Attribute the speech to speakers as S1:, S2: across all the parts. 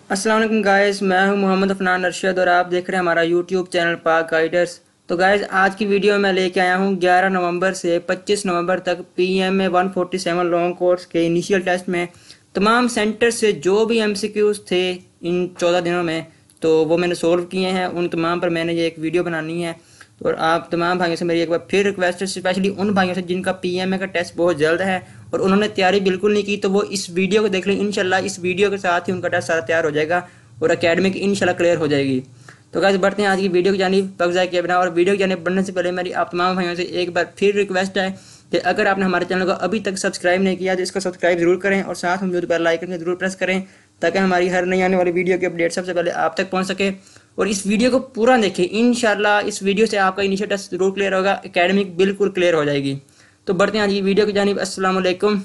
S1: अस्सलाम वालेकुम गाइस, मैं हूं मोहम्मद अफनान अरशद और आप देख रहे हैं हमारा यूट्यूब चैनल पाक गाइडर्स। तो गाइस, आज की वीडियो में मैं लेके आया हूं 11 नवंबर से 25 नवंबर तक पीएमए 147 लॉन्ग कोर्स के इनिशियल टेस्ट में तमाम सेंटर से जो भी एमसीक्यूज थे इन 14 दिनों में, तो वो मैंने सोल्व किए हैं। उन तमाम पर मैंने ये एक वीडियो बनानी है। और आप तमाम भाइयों से मेरी एक बार फिर रिक्वेस्ट है, स्पेशली उन भाइयों से जिनका पीएमए का टेस्ट बहुत जल्द है और उन्होंने तैयारी बिल्कुल नहीं की, तो वो इस वीडियो को देख लें। इंशाल्लाह इस वीडियो के साथ ही उनका टेस्ट सारा तैयार हो जाएगा और एकेडमिक इंशाल्लाह क्लियर हो जाएगी। तो गाइस, बढ़ते हैं आज की वीडियो की जानिब बगज़ाय किए बिना। और वीडियो की जानिब बढ़ने से पहले मेरी आप तमाम भाइयों से एक बार फिर रिक्वेस्ट है कि अगर आपने हमारे चैनल को अभी तक सब्सक्राइब नहीं किया तो इसको सब्सक्राइब जरूर करें और साथ में जो बेल आइकन को जरूर प्रेस करें ताकि हमारी हर नई आने वाली वीडियो की अपडेट सबसे पहले आप तक पहुंच सके। और इस वीडियो को पूरा देखें, इंशाल्लाह इस वीडियो से आपका इनिशियल टेस्ट जरूर क्लियर होगा, एकेडमिक बिल्कुल क्लियर हो जाएगी। तो बढ़ते हैं आज की वीडियो की जानिब। अस्सलाम वालेकुम।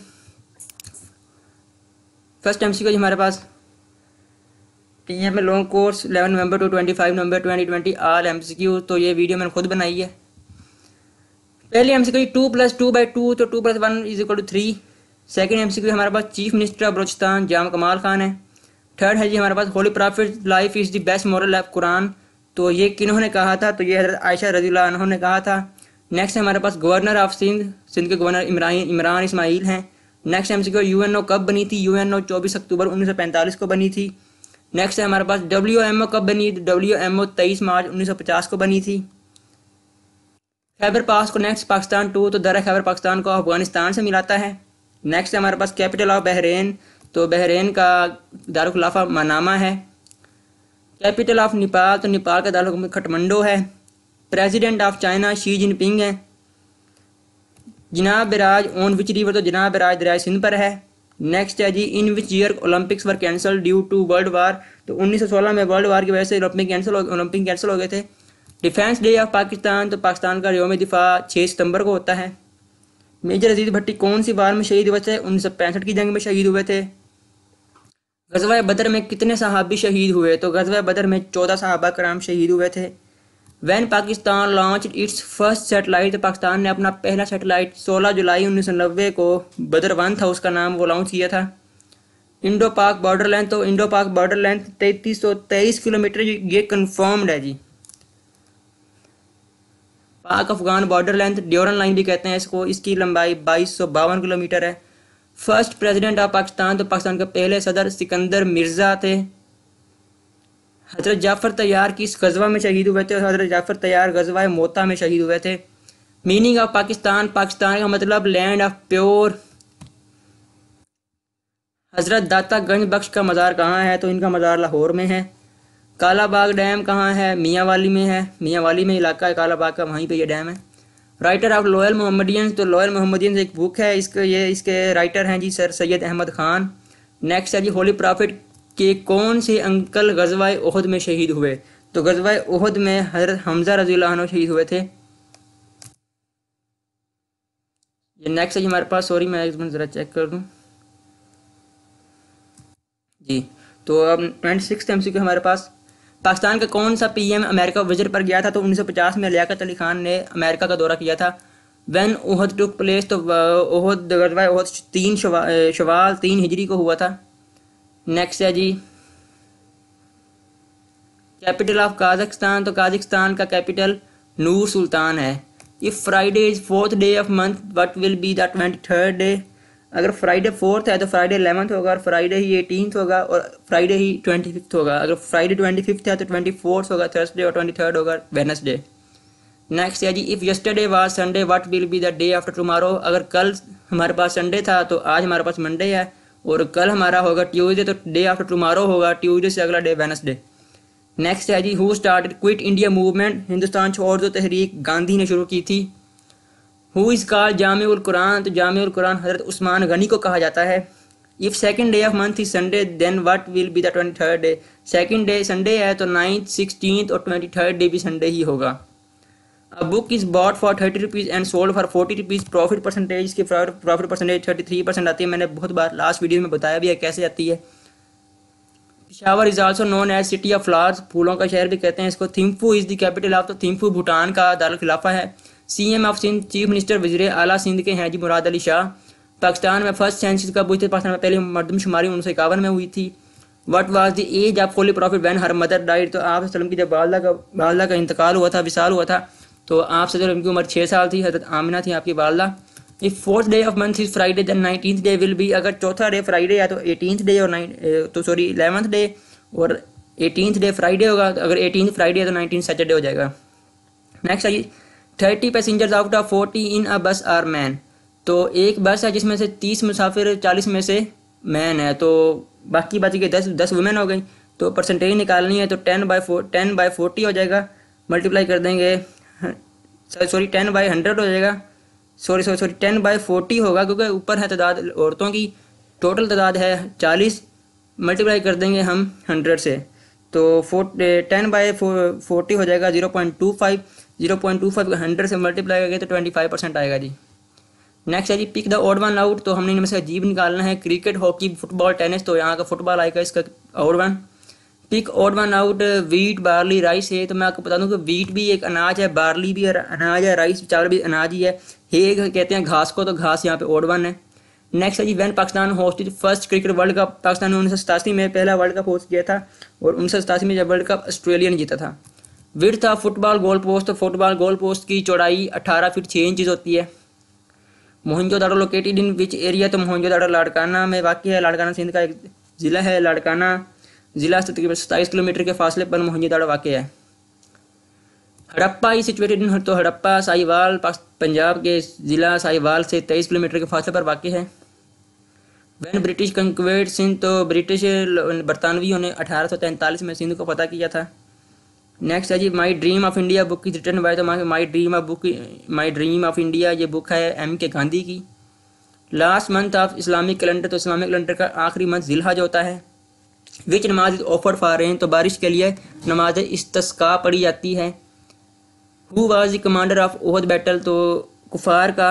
S1: फर्स्ट एमसीक्यू हमारे पास पीएम में long course 11 November to 25 November 2020 all MCQ. तो ये वीडियो मैंने खुद बनाई है। पहली एमसीक्यू 2+2/2, तो 2+1 is equal to 3। Second MCQ हमारे पास chief minister of Balochistan Jam Kamal Khan है। थर्ड है जी हमारे पास holy prophet life is the best moral of Quran. तो ये किन्होंने कहा था? तो ये हज़रत आयशा रज़ियल्लाहु अन्हा ने कहा था। नेक्स्ट हमारे पास गवर्नर ऑफ सिंध के गवर्नर इमरान इस्माइल हैं। नेक्स्ट एमसीक्यू यूएनओ कब बनी थी? यूएनओ 24 अक्टूबर 1945 को बनी थी। नेक्स्ट है हमारे पास डब्ल्यूएमओ कब बनी? डब्ल्यूएमओ 23 मार्च 1950 को बनी थी। खैबर पास को नेक्स्ट पाकिस्तान 2, तो दर खैबर पाकिस्तान को अफगानिस्तान से मिलाता है। नेक्स्ट है हमारे पास कैपिटल ऑफ बहरेन, तो बहरेन का दारुल खिलाफा मनामा है। कैपिटल ऑफ नेपाल, तो नेपाल का दारुल हुकूमत खटमंडो है। President of China Xi Jinping है। जनाब बराज ऑन विच रिवर, तो जनाब बराज दरिया सिंध पर है। नेक्स्ट है जी in which year Olympics were cancel due to world war, तो 1916 में वर्ल्ड वार की वजह से ओलंपिक कैंसिल हो गए थे। डिफेंस डे ऑफ पाकिस्तान, तो पाकिस्तान का यौम दिफा 6 सितंबर को होता है। मेजर अजीज भट्टी कौन सी वार में शहीद हुए थे? 1965 की जंग में शहीद हुए थे। गज़वा बदर में कितने सहाबी शहीद हुए? तो गज़वा बदर में 14 सहाबा कराम शहीद हुए थे। When Pakistan launch its first satellite, तो पाकिस्तान ने अपना पहला सैटेलाइट 16 जुलाई 1990 को बदर 1 था उसका नाम, वो लॉन्च किया था। इंडो पाक बॉर्डर लेंथ, तो Indo Pak border length 3323 kilometre ये कन्फर्म्ड है जी। Pak Afghan border length Durand line भी कहते हैं इसको, इसकी लंबाई 2252 किलोमीटर है। फर्स्ट प्रेसिडेंट ऑफ पाकिस्तान, तो पाकिस्तान के पहले सदर सिकंदर मिर्ज़ा थे। हजरत जाफ़र तैयार किस गज़वा में शहीद हुए थे? हजरत जाफ़र तैयार गज़वा मोता में शहीद हुए थे। मीनिंग ऑफ पाकिस्तान, पाकिस्तान का मतलब लैंड ऑफ प्योर। हजरत दाता गंज बख्श का मज़ार कहाँ है? तो इनका मज़ार लाहौर में है। कालाबाग डैम कहाँ है? मियांवाली में है। मियांवाली में इलाका है कालाबाग का, वहीं पे ये डैम है। राइटर ऑफ लॉयल मोहम्मदियंस, तो लॉयल मोहम्मदियंस एक बुक है, इसके राइटर हैं जी सर सैयद अहमद खान। नेक्स्ट है जी होली प्रॉफिट के कौन से अंकल गज़वा ओहद में शहीद हुए? तो गज़वा ओहद में हज़रत हमज़ा रज़ियल्लाहु अन्हु शहीद हुए थे। ये नेक्स्ट है जी हमारे पास, सॉरी मैं एक मिनट ज़रा चेक कर दूँ जी। तो अब 26 एमसीक्यू हमारे पास, पाकिस्तान का कौन सा पीएम अमेरिका विजिट पर गया था? तो 1950 में लियाकत अली खान ने अमेरिका का दौरा किया था। व्हेन ओहद टुक प्लेस, तो ओहद गज़वा ओहद 3 शवाल 3 हिजरी को हुआ था। नेक्स्ट है जी कैपिटल ऑफ काज़ाकिस्तान, तो काज़ाकिस्तान का कैपिटल नूर सुल्तान है। If Friday is 4th day of month what will be the 23rd day? अगर फ्राइडे 4th है तो फ्राइडे 11th होगा, और फ्राइडे ही 18th होगा, और फ्राइडे ही 25th होगा। अगर फ्राइडे 25th है तो 24th होगा थर्सडे, और 23rd होगा वेडनेसडे। नेक्स्ट है जी if yesterday was Sunday what will be the day after tomorrow? अगर कल हमारे पास संडे था तो आज हमारे पास मंडे है, और कल हमारा होगा ट्यूसडे, तो डे आफ्टर टुमारो होगा ट्यूसडे से अगला डे वेडनेसडे। नेक्स्ट है जी who started quit India movement, Hindustan छोड़ दो तहरीक गांधी ने शुरू की थी। Who is called Jamiul Quran, तो जामिउल कुरान हज़रत उस्मान गनी को कहा जाता है। If second day of month is Sunday then what will be the 23rd day? Second day Sunday है तो 9th 16th और 23rd डे भी संडे ही होगा। A book is bought for 30 rupees and sold for 40 rupees. Profit percentage की profit percentage 33% आती है। मैंने बहुत बार लास्ट वीडियो में बताया भी है कैसे आती है। Peshawar is also known as city of flowers, फूलों का शहर भी कहते हैं इसको। Thimphu is the capital of, तो थिम्फू भूटान का दारुल खिलाफा है। CM of Sindh, chief minister वज़ीर आला सिंध के हैं जी मुराद अली शाह। पाकिस्तान में फर्स्ट सेंसस कब हुई थी? पाकिस्तान में पहली मरदमशुमारी 1951 में हुई थी। What was the age of holy prophet when her mother died, तो आप सल्लम की जब वालदा का इंतकाल हुआ था, विसाल हुआ था, तो आप सल्लम की उम्र 6 साल थी। हज़रत आमिना थी आपकी वालदा। If fourth day of month is Friday then 19th day will be, अगर चौथा डे फ्राइडे है तो 18th डे और 11th डे और 18th डे फ्राइडे होगा। अगर 18th फ्राइडे है तो 19th सैटरडे हो जाएगा। नेक्स्ट है 30 passengers out of 40 in a bus are man, तो एक बस है जिसमें से 30 मुसाफिर, 40 में से मैन है, तो बाकी बच गए 10 वुमेन हो गई। तो परसेंटेज निकालनी है तो 10/40 हो जाएगा, मल्टीप्लाई कर देंगे, सॉरी 10/100 हो जाएगा, सॉरी 10/40 होगा क्योंकि ऊपर है तादाद औरतों की, टोटल तादाद है 40, मल्टीप्लाई कर देंगे हम 100 से, तो 10/40 हो जाएगा 0.25, 0.25 100 से मल्टीप्लाई करेंगे तो 25% आएगा जी। नेक्स्ट है जी pick the odd one out, तो हमने इनमें से अजीब निकालना है, क्रिकेट, हॉकी, फुटबॉल, टेनिस, तो यहाँ का फुटबॉल आएगा इसका odd one. Pick odd one out, wheat, barley, rice है, तो मैं आपको बता दूं कि वीट भी एक अनाज है, बार्ली भी अनाज है, राइस चावल भी अनाज ही है, हे कहते हैं घास को, तो घास यहाँ पे ऑड वन है। नेक्स्ट है जी when Pakistan hosted first cricket world cup, Pakistan ने 1987 में पहला वर्ल्ड कप होस्ट किया था, और 1987 में जब वर्ल्ड कप ऑस्ट्रेलिया ने जीता था। Width of football goal post, तो फुटबॉल गोल पोस्ट की चौड़ाई 18 फीट 6 इंच होती है। Mohenjodaro located in which area, तो मोहनजोदाड़ो लाड़काना में वाक़ है, लाड़काना सिंध का एक ज़िला है, लाड़काना ज़िला से तकरीबन 27 किलोमीटर के फासले पर मोहनजोदाड़ो वाक़ है। हड़प्पा इज सिचुएटेड इन, तो हड़प्पा साहिवाल पंजाब के ज़िला साहिवाल से 23 किलोमीटर के फासले पर वाक़ है। वैन ब्रिटिश कंक्वेड सिंध, तो ब्रिटिश बरतानवियों ने 1843 में सिंध को फतह किया था। नेक्स्ट है जी my dream of India book is written by, तो माई ड्रीम ऑफ इंडिया ये बुक है एम के गांधी की। Last month of Islamic calendar, तो इस्लामिक कैलेंडर का आखिरी मंथ जिलहज होता है। विच नमाज इज ऑफर्ड फॉर रेन, तो बारिश के लिए नमाज इस्तिस्का पढ़ी जाती है। Who was the commander of Uhud battle, तो कुफार का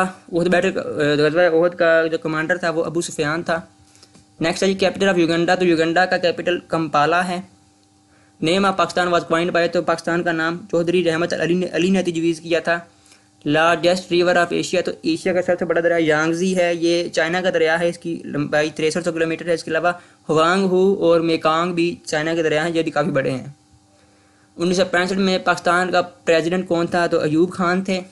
S1: ओहद का जो कमांडर था वो अबू सुफियान था। नेक्स्ट है जी कैपिटल ऑफ युगांडा, तो युगांडा का कैपिटल कंपाला है। Name of Pakistan was point by, तो पाकिस्तान का नाम चौधरी रहमत अली ने तजवीज़ किया था। लार्जेस्ट रिवर ऑफ एशिया, तो एशिया का सबसे बड़ा दरिया यांगजी है, ये चाइना का दरिया है, इसकी लंबाई 6300 किलोमीटर है। इसके अलावा हुआंग हू और मेकांग भी चाइना के दरिया हैं, जो भी काफ़ी बड़े हैं। 1965 में पाकिस्तान का प्रेसिडेंट कौन था, तो अयूब खान थे।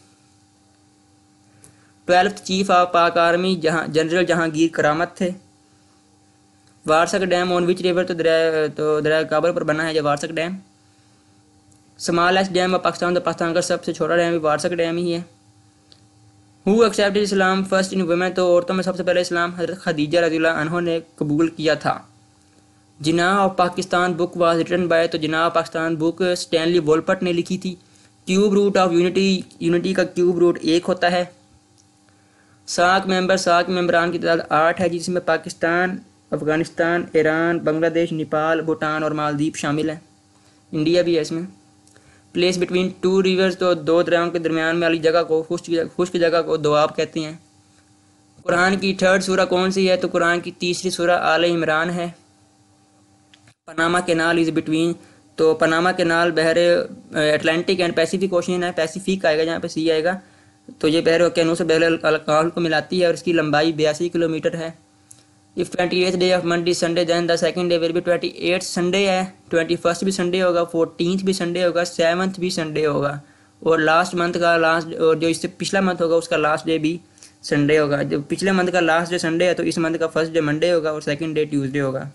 S1: 12th chief of Pak army general Jahangir Karamat थे। Warsak dam on which river, तो दरिया काबल पर बना है जो Warsak dam. Smallest dam of Pakistan, तो पाकिस्तान का सबसे छोटा डैम भी वारसक डैम ही है। Who accepted Islam first in women, तो औरतों में सबसे पहले इस्लाम हज़रत खदीजा रज़ियल्लाहु अन्हा ने कबूल किया था। Jinnah of Pakistan book was written by, तो Jinnah of Pakistan book Stanley Wolpert ने लिखी थी। क्यूब रूट ऑफ यूनिटी का क्यूब रूट 1 होता है। साक मेंबरान की तादाद 8 है, जिसमें पाकिस्तान, अफगानिस्तान, ईरान, बांग्लादेश, नेपाल, भूटान और मालदीव शामिल हैं। इंडिया भी है इसमें। प्लेस बिटवीन टू रिवर्स, तो दो दरियाओं के दरमियान में वाली जगह को, खुश्क जगह को दोआब कहते हैं। कुरान की 3rd सूरा कौन सी है, तो कुरान की 3री सूरा आले इमरान है। पनामा कैनाल इज बिटवीन, तो पनामा कैनाल बहरे अटलांटिक एंड पैसिफिक ओशियन है, पैसिफिक आएगा जहाँ पे सी आएगा, तो ये बहरे ओकेनूस से बहरे अल को मिलाती है और इसकी लंबाई 82 किलोमीटर है। If 28th day of month is Sunday then the second day will be 28th Sunday है, 21st भी संडे होगा, 14th भी संडे होगा, 7th भी संडे होगा, और लास्ट मंथ का लास्ट, और जो इससे पिछला मंथ होगा उसका लास्ट डे भी संडे होगा। जो पिछले मंथ का लास्ट डे संडे है तो इस मंथ का फर्स्ट डे मंडे होगा और सेकंड डे ट्यूसडे होगा।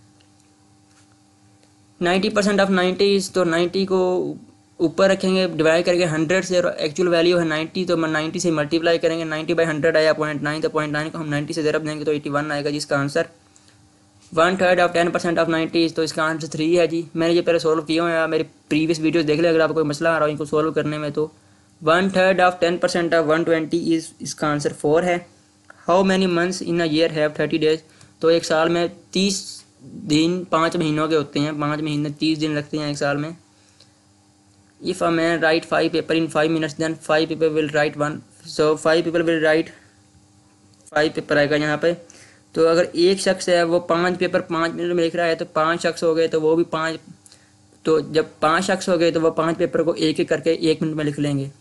S1: 90% ऑफ 90, तो 90 को ऊपर रखेंगे, डिवाइड करेंगे 100 से, और एक्चुअल वैल्यू है 90, तो 90 से मल्टीप्लाई करेंगे। 90/100 आया 0.9, तो 0.9 को हम 90 से ज़रब देंगे तो 81 आएगा, जिसका आंसर 1/3 ऑफ 10% ऑफ 90, तो इसका आंसर 3 है जी। मैंने ये पहले सोल्व किया है, मेरे प्रीवियस वीडियोस देख ले अगर आपको कोई मसला आ रहा हो इनको सोल्व करने में। तो 1/3 ऑफ 10% ऑफ 120 इसका आंसर 4 है। How many months in a year have 30 days, तो एक साल में 30 दिन 5 महीनों के होते हैं, 5 महीने 30 दिन लगते हैं एक साल में। If a man write 5 paper in 5 minutes, then 5 people will write 1. So 5 people will write 5 paper आएगा यहाँ पे। तो अगर एक शख्स है वो 5 पेपर 5 मिनट में लिख रहा है तो 5 शख्स हो गए, तो वो भी 5, तो जब 5 शख्स हो गए तो वो 5 पेपर को एक एक करके 1 मिनट में लिख लेंगे।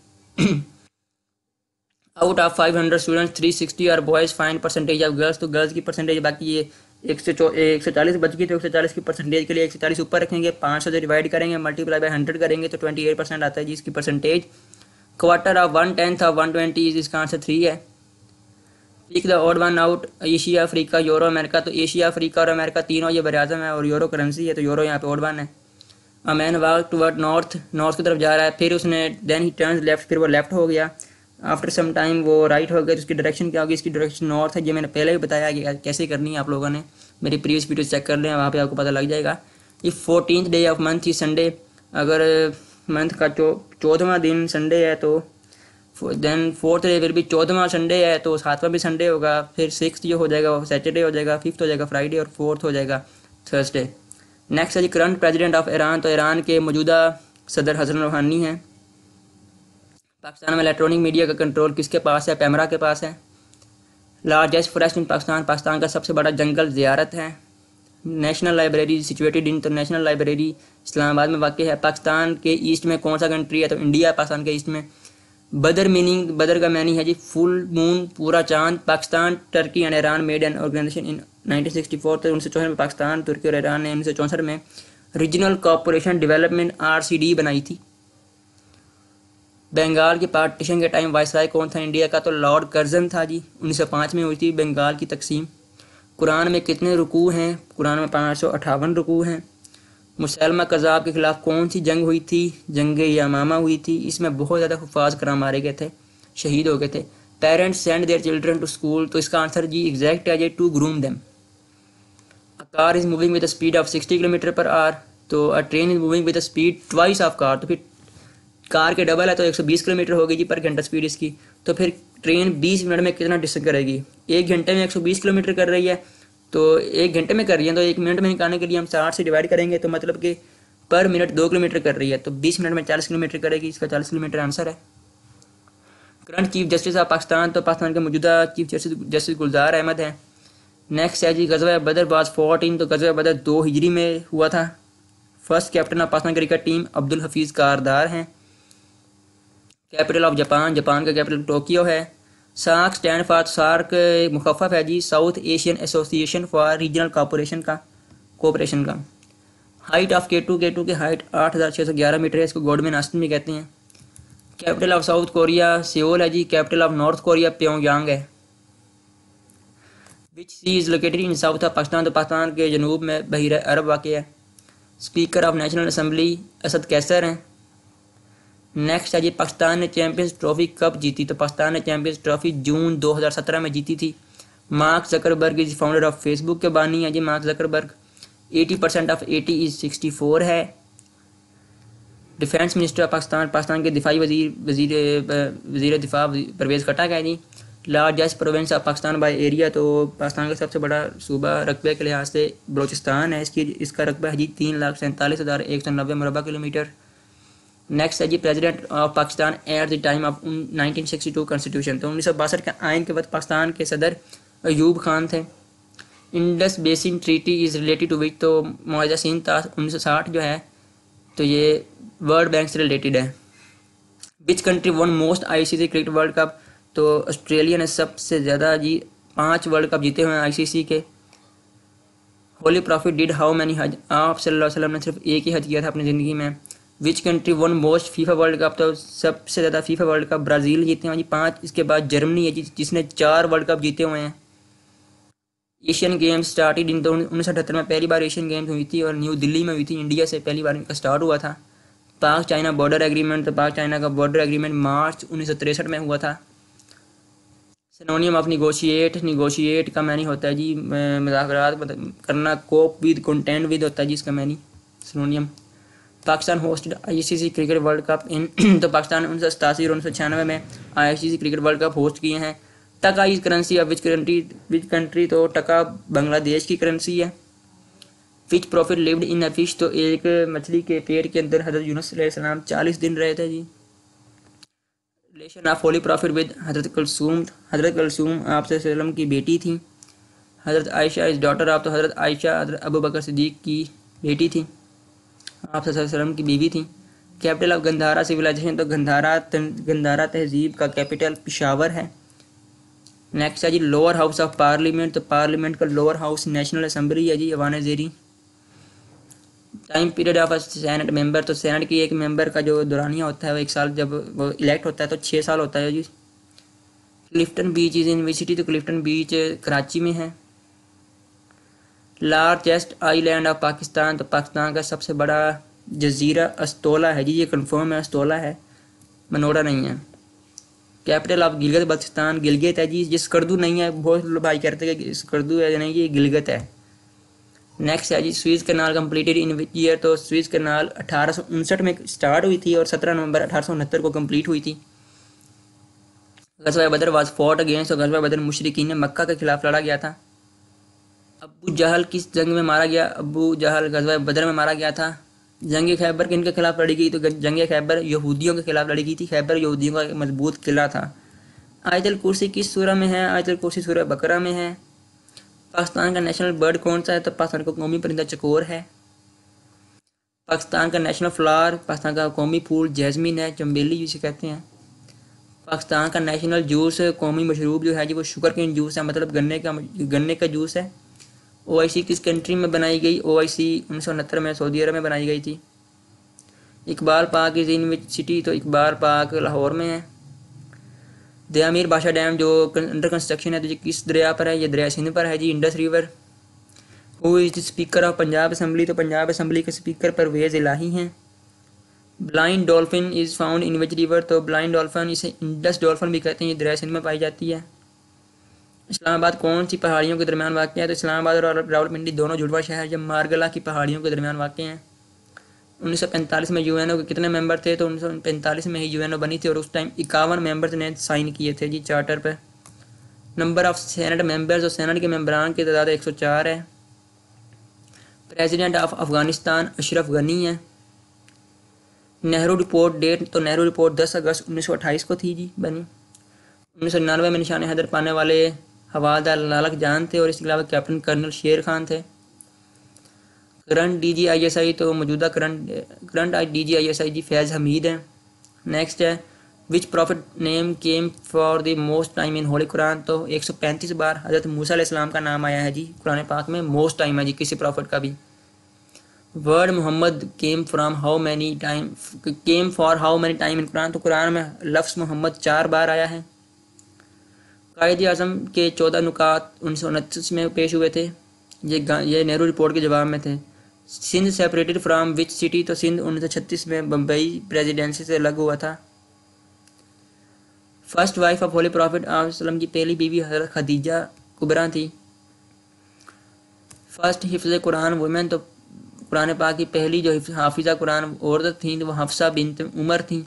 S1: Out of 500 students 360 are boys, find percentage of girls, तो गर्ल्स की परसेंटेज, बाकी ये 140 बच गई तो 140 की परसेंटेज के लिए 140 ऊपर रखेंगे, 500 से डिवाइड करेंगे, मल्टीप्लाई बाय 100 करेंगे तो 28% आता है जी इसकी परसेंटेज। क्वार्टर ऑफ 1/10 ऑफ 120 इसका आंसर 3 है। Pick the odd one out, Asia, Africa, Europe, America. तो एशिया, अफ्रीका और अमेरिका तीनों ये बराज़म है और यूरो करेंसी है, तो यूरो यहाँ पे ऑड वन है। A man walk toward north, north की तरफ जा रहा है, फिर उसने देन ही टर्न्स लेफ्ट, फिर वो लेफ्ट हो गया। आफ्टर सम टाइम वो राइट हो गया, तो उसकी डायरेक्शन क्या होगी? इसकी डायरेक्शन नॉर्थ है। ये मैंने पहले भी बताया कि कैसे करनी है, आप लोगों ने मेरी प्रीवियस वीडियो चेक कर लें, वहाँ पे आपको पता लग जाएगा। ये 14th डे ऑफ मंथ ही संडे, अगर मंथ का 14वां दिन संडे है तो देन 4th डे फिर भी 14वां संडे है तो 7वां भी संडे होगा, फिर 6th जो हो जाएगा वो सैटरडे हो जाएगा, 5th हो जाएगा फ्राइडे और 4th हो जाएगा थर्सडे। नेक्स्ट है जी करंट प्रेसिडेंट ऑफ ईरान, तो ईरान के मौजूदा सदर हसन रूहानी हैं। पाकिस्तान में इलेक्ट्रॉनिक मीडिया का कंट्रोल किसके पास है? पैमरा के पास है। Largest forest in Pakistan, Pakistan का सबसे बड़ा जंगल ज़ियारत है। नेशनल लाइब्रेरी सिचुएटेड इन, तो नेशनल लाइब्रेरी इस्लामाबाद में वाक़ है। पाकिस्तान के ईस्ट में कौन सा कंट्री है? तो इंडिया है पाकिस्तान के ईस्ट में। बदर मीनिंग, बदर का मैनी है जी फुल मून, पूरा चांद। Pakistan, Turkey and Iran made an organization in 1964, तो 1964 में पाकिस्तान, तुर्की और ईरान ने 1964 में रीजनल कॉपरेशन डेवलपमेंट RCD बनाई थी। बंगाल के पार्टीशन के टाइम वायसराय कौन था इंडिया का? तो लॉर्ड कर्जन था जी। 1905 में हुई थी बंगाल की तकसीम। कुरान में कितने रुकू हैं? कुरान में 558 रुकू हैं। मुसलमा कज़ाब के खिलाफ कौन सी जंग हुई थी? जंग यमामा हुई थी। इसमें बहुत ज़्यादा हुफ़ाज़ कराम मारे गए थे, शहीद हो गए थे। Parents send their children to school, तो इसका आंसर जी एग्जैक्ट है जी to groom them. A car is moving with the speed of 60 kilometre per hour, तो a train is moving with the speed twice of car, तो फिर car के double है तो 120 किलोमीटर होगी जी पर घंटा स्पीड इसकी। तो फिर ट्रेन 20 मिनट में कितना डिस्टेंस करेगी? 1 घंटे में 120 किलोमीटर कर रही है, तो 1 घंटे में कर रही है, तो 1 मिनट में निकालने के लिए हम 60 से डिवाइड करेंगे, तो मतलब कि पर मिनट 2 किलोमीटर कर रही है, तो 20 मिनट में 40 किलोमीटर करेगी। इसका 40 किलोमीटर आंसर है। Current chief justice of Pakistan, तो पाकिस्तान के मौजूदा चीफ जस्टिस गुलजार अहमद है। नेक्स्ट है जी गज़वा बदर बाज 14, तो गज़वा बदर 2 हिजरी में हुआ था। First captain of Pakistan cricket team Abdul Hafeez Kardar हैं। कैपिटल ऑफ जापान, जापान का कैपिटल टोक्यो है। सार्क स्टैंड फॉर, सार्क मुखफ़फ़ है जी South Asian Association for Regional Cooperation का। हाइट ऑफ K2 की हाइट 8611 मीटर है, इसको गॉडविन ऑस्टिन भी कहते हैं। Capital of South Korea Seoul है जी। Capital of North Korea Pyongyang है। Which sea is located in south of Pakistan, तो पाकिस्तान के जनूब में बहीर अरब वाक़ है। Speaker of National Assembly Asad Qaiser हैं। नेक्स्ट है जी पाकिस्तान ने चैम्पियंस ट्रॉफी कब जीती, तो पाकिस्तान ने चैम्पियंस ट्रॉफी जून 2017 में जीती थी। Mark Zuckerberg is founder of Facebook के बानी है जी मार्क ज़करबर्ग। 80% ऑफ 80 इज 64 है। Defence minister of Pakistan, Pakistan के दिफाई वजीर दिफा परवेज़ खटक है जी। Largest province of Pakistan by area, तो पाकिस्तान का सबसे बड़ा सूबा रकबे के लिहाज से बलोचिस्तान है। इसका रकबा है जी 3,47,190 मुरबा किलोमीटर। नेक्स्ट है जी president of Pakistan at the time of 1962 constitution, तो 1962 के आइन के वक्त पाकिस्तान के सदर अयूब खान थे। Indus basin treaty is related to which, तो मुआहदा सिंध 1960 जो है तो ये वर्ल्ड बैंक से रिलेटेड है। Which country won most ICC cricket world cup, तो ऑस्ट्रेलिया ने सबसे ज़्यादा जी 5 वर्ल्ड कप जीते हुए हैं ICC के। Holy prophet did how many हज, आप सल्लल्लाहु अलैहि वसल्लम ने सिर्फ एक ही हज किया था अपनी ज़िंदगी में। Which country won most FIFA world cup, तो सबसे ज़्यादा फीफा वर्ल्ड कप ब्राज़ील जीते हैं जी 5। इसके बाद जर्मनी है जी जिसने 4 वर्ल्ड कप जीते हुए हैं। एशियन गेम्स स्टार्टेड इन, तो 1978 में पहली बार एशियन गेम्स हुई थी और न्यू दिल्ली में हुई थी, इंडिया से पहली बार इनका स्टार्ट हुआ था। पाक चाइना बॉर्डर एग्रीमेंट, तो पाक चाइना का बॉर्डर एग्रीमेंट मार्च 1963 में हुआ था। सिनोनियम ऑफ निगोशिएट का मैनी होता है जी मुज़ाकरात करना, कोप विद कंटेंट विद होता है जी इसका मैनी synonym. Pakistan hosted ICC cricket world cup in, तो पाकिस्तान ने 1987 और 1996 में ICC cricket world cup host किए हैं। Taka is currency of which country, तो टका बांग्लादेश की करेंसी है। Which prophet lived in a fish, तो एक मछली के पेट के अंदर हज़रत यूनुस अलैहिस्सलाम 40 दिन रहे थे जी। Relation of holy prophet with हज़रत कलसूम आप सल्लम की बेटी थी। हज़रत आयशा इज डॉटर ऑफ, तो हज़रत आयशा हज़रत अबू बकर सिद्दीक़ की बेटी थी, आप सल्लम की बीवी थी। कैपिटल ऑफ गंधारा सिविलाइजेशन, तो गंधारा तहजीब का कैपिटल पिशावर है। नेक्स्ट है जी लोअर हाउस ऑफ पार्लियामेंट, तो पार्लियामेंट का लोअर हाउस नेशनल असम्बली है जी, अवान ज़ेरी। Time period of senate member, तो सेनेट की एक मेंबर का जो दौरानिया होता है वो 1 साल, जब वो इलेक्ट होता है तो 6 साल होता है जी। क्लिफ्टन बीच इज यूनिवर्सिटी, तो क्लिफ्टन बीच कराची में है। लार्जेस्ट आइलैंड ऑफ पाकिस्तान, तो पाकिस्तान का सबसे बड़ा जजीरा अस्तोला है जी, ये कंफर्म है, अस्तोला है, मनोड़ा नहीं है। कैपिटल ऑफ गिलगित बल्तिस्तान, गिलगित है जी, जिस कर्दू नहीं है, बहुत भाई कहते हैं कि कर्दू है नहीं, ये गिलगित है। नेक्स्ट है जी स्वीज कनाल कंप्लीटेड इन विच ईयर, तो स्वीज कनाल 1859 में स्टार्ट हुई थी और 17 नवंबर 1869 को कंप्लीट हुई थी। गज़वा बदर वाज फॉट अगेंस्ट, तो गज़वा बदर मुशरिकीन मक्का के खिलाफ लड़ा गया था। अबू जहल किस जंग में मारा गया, अबू जहल गज़वा बदर में मारा गया था। जंग खैबर किनके खिलाफ लड़ी गई, तो जंग खैबर यहूदियों के खिलाफ लड़ी गई थी, खैबर यहूदियों का एक मजबूत किला था। आयतुल कुर्सी किस सूरह में है, आयतुल कुर्सी सूरह बकरा में है। पाकिस्तान का नेशनल बर्ड कौन सा है, तो पाकिस्तान का कौमी परिंदा चकोर है। पाकिस्तान का नेशनल फ्लावर, पाकिस्तान का कौमी फूल जैस्मिन है, चमेली जिसे कहते हैं। पाकिस्तान का नेशनल जूस, कौमी मशरूब जो है जी वो शुगर केन जूस है, मतलब गन्ने का जूस है। OIC किस कंट्री में बनाई गई, OIC 1969 में सऊदी अरब में बनाई गई थी। Iqbal park is in which city, तो इकबाल पार्क लाहौर में है। दयामीर बादशाह डैम जो अंडर कंस्ट्रक्शन है तो ये किस दरिया पर है, ये दरिया सिंध पर है जी, Indus river. Who is the speaker of Punjab assembly, तो पंजाब असम्बली के स्पीकर परवेज़ इलाही हैं। Blind dolphin is found in which river, तो ब्लाइंड डॉल्फिन इसे इंडस डॉल्फिन भी कहते हैं, ये दरिया सिंध में पाई जाती है। इस्लामाबाद कौन सी पहाड़ियों के दरमियान वाक़ है, तो इस्लामाबाद और रावलपिंडी दोनों जुड़वा शहर जब मारगला की पहाड़ियों के दरमियान वाक़ हैं। 1945 में UNO के कितने मेंबर थे, तो 1945 में ही UNO बनी थी और उस टाइम 51 मेंबर्स ने साइन किए थे जी चार्टर पर। नंबर ऑफ सेनेट मेंबर्स, और सेनेट के मेंबरान की तादाद 104 है। प्रेसिडेंट ऑफ अफगानिस्तान अशरफ गनी है। नेहरू रिपोर्ट डेट, तो नेहरू रिपोर्ट 10 अगस्त 1928 को थी जी बनी। 1999 में निशान हैदर पाने वाले हवालदार लालक जान थे और इसके अलावा कैप्टन कर्नल शेर खान थे। करंट DGISI, तो मौजूदा करंट DGISI जी फैज़ हमीद है। नेक्स्ट है which prophet name came for the most time in holy Quran, तो 135 बार हज़रत मूसा अलैहिस्सलाम का नाम आया है जी कुरान पाक में, मोस्ट टाइम है जी किसी प्रॉफिट का भी। Word Muhammad came from how many time, came for how many time in Quran, तो कुरान में लफ्ज़ मोहम्मद 4 बार आया है। कायद आज़म के 14 नुकात 1929 में पेश हुए थे, ये नेहरू रिपोर्ट के जवाब में थे। Sindh separated from which city, तो सिंध 1936 में बम्बई प्रेसिडेंसी से अलग हुआ था। First wife of holy prophet वसल्लम की पहली बीवी हज़रत खदीजा कुबरा थी। फर्स्ट हिफ्ज़ कुरान वुमेन, तो कुरान पाक की पहली जो हाफिज़ा कुरान औरत थी वो हफ्सा बिन्त उमर थी।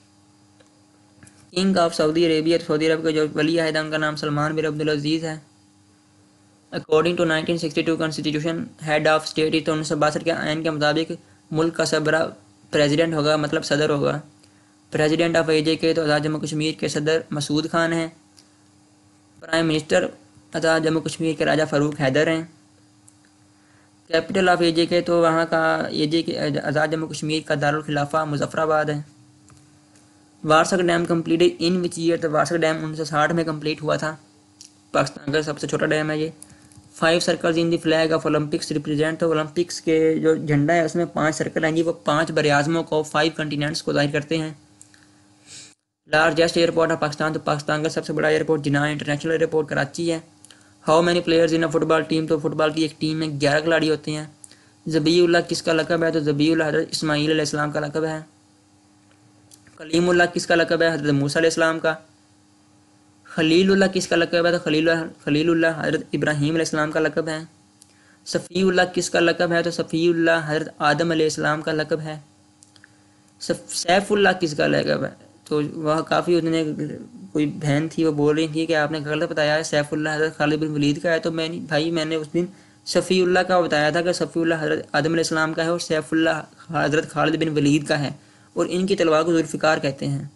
S1: किंग ऑफ सऊदी अरेबिया, सऊदी अरब के जो वली अहद उनका नाम सलमान बिन अब्दुल अजीज़ है। According to 1962 constitution head of state, तो 1962 के आइन के मुताबिक मुल्क का सबरा प्रेसिडेंट होगा, मतलब सदर होगा। प्रेसिडेंट ऑफ AJ तो आज़ाद जम्मू कश्मीर के सदर मसूद खान हैं। प्राइम मिनिस्टर आज़ाद जम्मू कश्मीर के राजा फ़ारूक हैदर हैं। कैपिटल ऑफ AJ तो वहाँ का आज़ाद जम्मू कश्मीर का दारुल खिलाफा मुजफ्फराबाद है। Warsak dam completed in which year, तो वारसक डैम 1960 में कम्प्लीट हुआ था, पाकिस्तान का सबसे छोटा डैम है ये। 5 circles in the flag of Olympics represent, तो ओलंपिक्स के जो झंडा है उसमें 5 सर्कल हैं जी, वो 5 बरआज़मों को 5 कंटिनेंट्स को जाहिर करते हैं। लार्जेस्ट एयरपोर्ट ऑफ पाकिस्तान, तो पाकिस्तान का सबसे बड़ा airport Jinnah international airport Karachi है। How many players in a football team, तो फुटबॉल की एक टीम में 11 खिलाड़ी होते हैं। ज़बीउल्लाह किसका लक़ब है, तो ज़बीउल्लाह हज़रत इस्माईल अलैहिस्सलाम का लक़ब है। कलीमुल्लाह किसका लक़ब है, हज़रत मूसा अलैहिस्सलाम का। खलीलुल्लाह किसका लक़ब है, तो खलीलुल्लाह हज़रत इब्राहीम अलैहिस्सलाम का लक़ब है। सफ़ीउल्लाह किसका लक़ब है, तो सफ़ीउल्लाह हज़रत आदम अलैहिस्सलाम का लक़ब है। सैफुल्लाह किसका लक़ब है, तो वह काफ़ी उसने कोई बहन थी वो बोल रही थी कि आपने गलत बताया है, सैफुल्लाह हज़रत खालिद बिन वलीद का है, तो मैंने उस दिन सफ़ीउल्लाह का बताया था कि सफ़ीउल्लाह हज़रत आदम अलैहिस्सलाम का है और सैफुल्लाह हज़रत खालिद बिन वलीद का है, और इनकी तलवार को जुल्फ़िकार कहते हैं।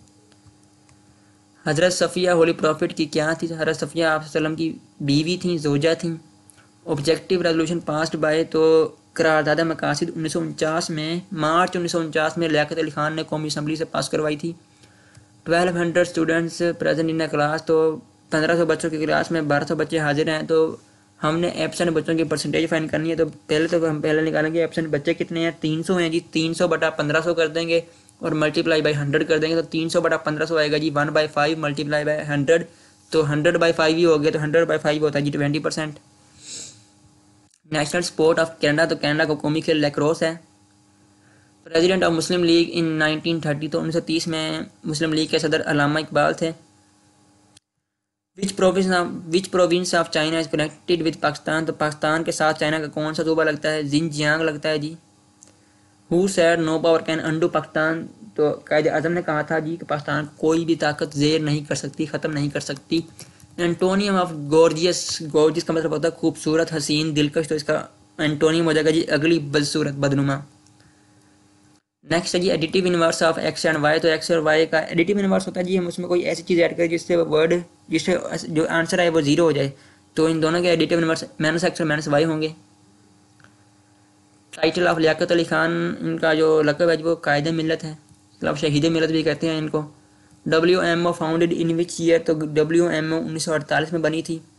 S1: हज़रत सफ़िया होली प्रॉफिट की क्या थी, हज़रत सफ़िया आप सल्लम की बीवी थी, जोजा थी। ऑब्जेक्टिव रेजोल्यूशन पास्ड बाय, तो करारदादा मकासिद 1949 में, मार्च 1949 में लियाकत अली खान ने कौमी असम्बली से पास करवाई थी। 1200 students present in a class, तो 1500 बच्चों की क्लास में 1200 बच्चे हाजिर हैं, तो हमने एब्सेंट बच्चों की परसेंटेज फाइंड करनी है। तो हम पहले निकालेंगे एब्सेंट बच्चे कितने हैं, 300 हैं जी। 300 बटा 1500 कर देंगे और मल्टीप्लाई बाई 100 कर देंगे, तो 300 बटा 1500 आएगा जी 1/5 मल्टीप्लाई बाई 100, तो 100/5 ही हो गया, तो 100/5 होता है जी 20%। नेशनल स्पोर्ट ऑफ कनाडा, तो कनाडा का कौमी खेल लैक्रोस है। President of Muslim League in 1930, तो 1930 में मुस्लिम लीग के सदर अल्लामा इकबाल थे। Which province of China is connected with Pakistan, तो पाकिस्तान के साथ चाइना का कौन सा सूबा लगता है, जिनजियांग लगता है जी। Who said no power can undo Pakistan, तो कायदे आजम ने कहा था जी कि पाकिस्तान कोई भी ताकत जेर नहीं कर सकती, ख़त्म नहीं कर सकती। एंटोनियम ऑफ गॉर्जियस, गॉर्जियस का मतलब होता है खूबसूरत, हसीन, दिलकश, तो इसका एंटोनियम हो जाएगा जी अगली, बदसूरत, बदनुमा। नेक्स्ट है जी additive inverse of X and Y, तो एक्स और वाई का एडिटिव इनवर्स होता है जी हम उसमें कोई ऐसी चीज़ ऐड करें जिससे वर्ड, जिससे जो आंसर है वो जीरो हो जाए, तो इन दोनों के एडिटिव इनवर्स माइनस एक्स और माइनस वाई होंगे। टाइटल ऑफ लियाकत अली खान, इनका जो लक़ब है वो कायदे मिलत है, मतलब शहीद मिलत भी कहते हैं इनको। WMO founded in which year, तो WMO 1948 में बनी थी।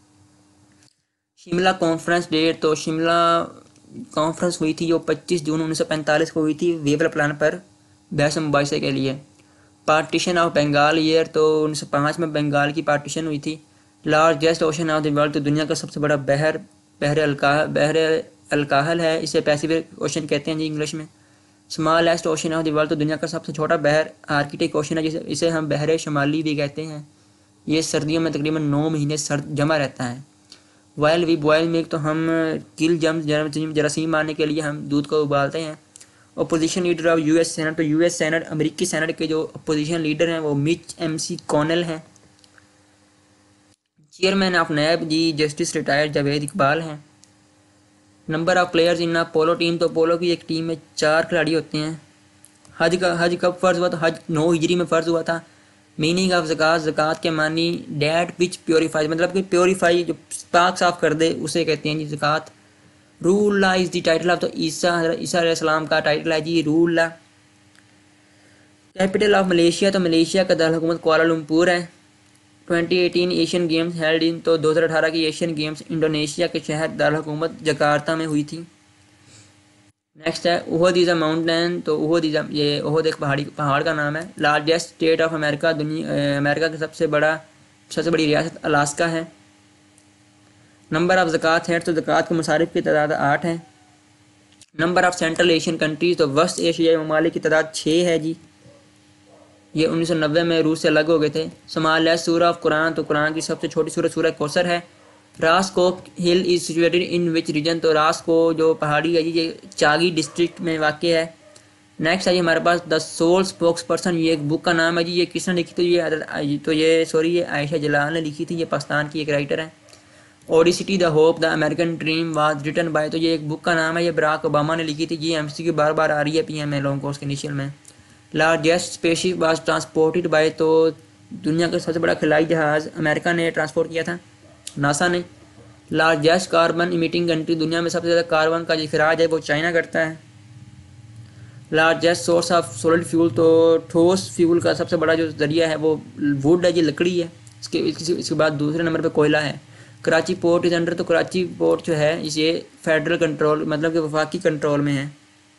S1: शिमला कॉन्फ्रेंस डेट, तो शिमला कॉन्फ्रेंस हुई थी जो 25 जून 1945 को हुई थी वेवर प्लान पर बहस मुबाहिसे के लिए। पार्टीशन ऑफ बंगाल ईयर, तो 1905 में बंगाल की पार्टीशन हुई थी। Largest ocean of the world, तो दुनिया का सबसे बड़ा बहर अलकाहल है, इसे पैसिफिक ओशन कहते हैं जी इंग्लिश में। Smallest ocean of the world, तो दुनिया का सबसे छोटा बहर आर्कटिक ओशन है, इसे हम बहर शुमाली भी कहते हैं। ये सर्दियों में तकरीबन 9 महीने सर्द जमा रहता है। वाइल वी बॉयल मिल्क, तो हम किल जरासीम मारने के लिए हम दूध को उबालते हैं। Opposition leader of US senate, तो US सेनेट, अमेरिकी सेनेट के जो अपोजिशन लीडर हैं वो मिच MC कॉनेल हैं। चेयरमैन ऑफ नैब जी जस्टिस रिटायर्ड जावेद इकबाल हैं। Number of players in a polo team, तो पोलो की एक टीम में 4 खिलाड़ी होते हैं। हज कब फ़र्ज़ हुआ, तो हज 9 हिजरी में फ़र्ज़ हुआ था। मीनिंग ऑफ ज़कात, ज़कात के मानी डैट विच प्योरीफाइज, मतलब कि प्योरीफाई, जो पाक साफ कर दे उसे कहते हैं जी ज़कात। रूल ला इज़ द टाइटल ऑफ, तो ईसा अलैहिस्सलाम का टाइटल है जी रूल ला। कैपिटल ऑफ मलेशिया, तो मलेशिया का दारकूमत कुआलालंपुर है। 2018 एशियन गेम्स हेल्ड इन, तो 2018 की एशियन गेम्स इंडोनेशिया के शहर दारकूमत जकार्ता में हुई थी। नेक्स्ट है ओहद इज़ अ माउंटेन, तो ओहद एक पहाड़ का नाम है। Largest state of America, America की सबसे बड़ी रियासत अलास्का है। नंबर ऑफ ज़कात है, तो ज़कात के मुसारिफ की तादाद 8 है। Number of central Asian countries, तो वस्त एशियाई ममालिक की तादाद 6 है जी। ये 1990 में रूस से अलग हो गए थे। सोमालिया सूरा ऑफ कुरान, तो कुरान की सबसे छोटी सूरह कौसर है। Raskoh hill is situated in which region, तो रासको जो पहाड़ी है ये चागी डिस्ट्रिक्ट में वाक़ है। नेक्स्ट है जी हमारे पास द सोल स्पोक्स पर्सन, ये एक बुक का नाम है जी। ये किसने लिखी, ये आयशा जलाल ने लिखी थी, ये पाकिस्तान की एक राइटर है। Audacity the hope the American dream was written by, तो ये एक बुक का नाम है, ये बराक ओबामा ने लिखी थी। ये MCQ बार बार आ रही है PM लोगों को उसके इनिशियल में। Largest spaceship was transported by, तो दुनिया का सबसे बड़ा खलाई जहाज़ अमेरिका ने ट्रांसपोर्ट किया था, नासा ने। लार्जेस्ट कार्बन इमिटिंग कंट्री, दुनिया में सबसे ज़्यादा कार्बन का इखराज है वो चाइना करता है। Largest source of solid fuel, तो ठोस फ्यूल का सबसे बड़ा जो जरिया है वो वुड है जी, लकड़ी है। इसके बाद दूसरे नंबर पे कोयला है। कराची पोर्ट इज अंडर, तो कराची पोर्ट जो है ये फेडरल कंट्रोल, मतलब कि वफाकी कंट्रोल में है।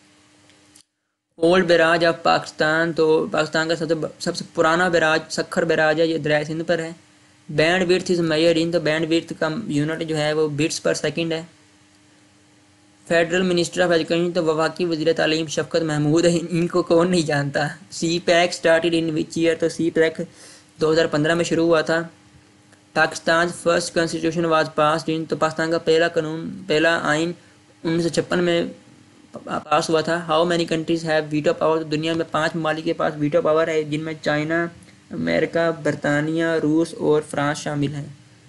S1: ओल्ड बैराज ऑफ पाकिस्तान, तो पाकिस्तान का सबसे पुराना बैराज सखर बैराज है, ये दरिया सिंध पर है। Bandwidth is measured in, तो बैंड विड्थ का यूनिट जो है वो बिट्स पर सेकंड है। फेडरल मिनिस्टर ऑफ एजुकेशन, तो वफाकी वज़ीर तालीम शफकत महमूद है, इनको कौन नहीं जानता। CPAC started in which year, तो CPAC 2015 में शुरू हुआ था। Pakistan first constitution was passed in, तो पाकिस्तान का पहला आइन 1956 में पास हुआ था। How many countries have veto power, तो दुनिया में 5 ममालिक के पास वीटो पावर है, जिनमें चाइना, अमेरिका, बरतानिया, रूस और फ्रांस शामिल हैं।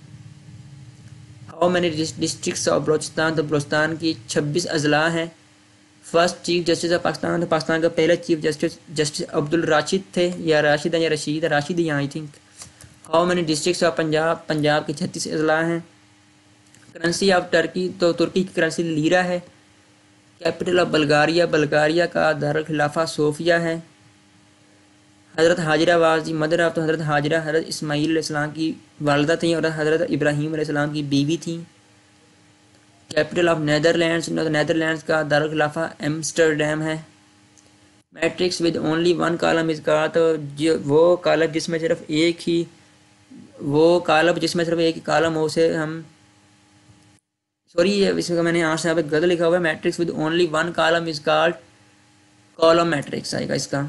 S1: How many districts of Balochistan, तो बलोचिस्तान की 26 अजला हैं। First chief justice of Pakistan, तो पाकिस्तान का पहले चीफ जस्टिस अब्दुल राशिद थे, या राशिद है या राशिद ही I think. How many districts of Punjab की 36 अजला हैं। करेंसी ऑफ टर्की, तो तुर्की की करेंसी लीरा है। कैपिटल ऑफ बल्गारिया का दारुल खिलाफा सोफिया है। हज़रत Hajira was the mother of, तो हज़रत हाजिरा हज़रत इस्माईल अलैहिस्सलाम की वालदा थी और हज़रत इब्राहीम अलैहिस्सलाम की बीवी थी। कैपिटल ऑफ नेदरलैंड्स, नेदरलैंड्स का दारुल खिलाफा एम्स्टर्डम है। Matrix with only one column is का, तो जो वो कॉलम जिसमें सिर्फ एक ही, वो कॉलम जिसमें सिर्फ एक ही कॉलम हो उसे हम, सॉरी ये इसमें मैंने यहाँ से यहाँ पे गलत लिखा हुआ है, matrix with only one column is called column matrix आएगा इसका।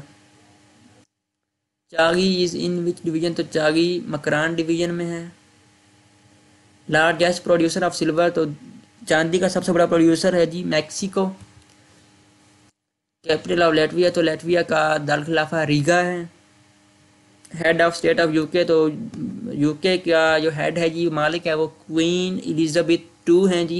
S1: Chagai is in which division, तो चागी मकरान डिवीजन में है। लार्जेस्ट प्रोड्यूसर ऑफ सिल्वर, तो चांदी का सबसे बड़ा प्रोड्यूसर है जी मैक्सिको। कैपिटल ऑफ लेटविया, तो लेटविया का दारुल खिलाफा रीगा है। Head of state of UK, तो यूके का जो हेड है जी मालिक है वो क्वीन एलिजाबेथ टू हैं जी।